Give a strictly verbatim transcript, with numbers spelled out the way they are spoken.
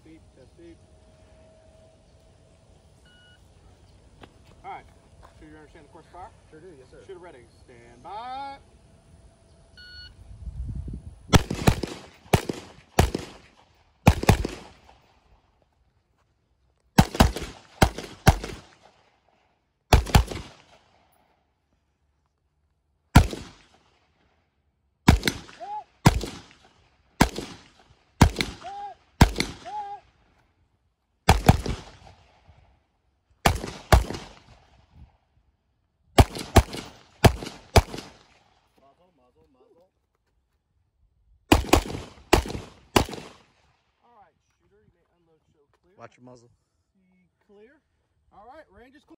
beep, test beep. All right. Sure you understand the course of fire? Sure do, yes sir. Shooter ready. Stand by. Muzzle, muzzle, muzzle. All right, shooter, you may unload, show clear. Watch your muzzle. See clear. All right, range is clear.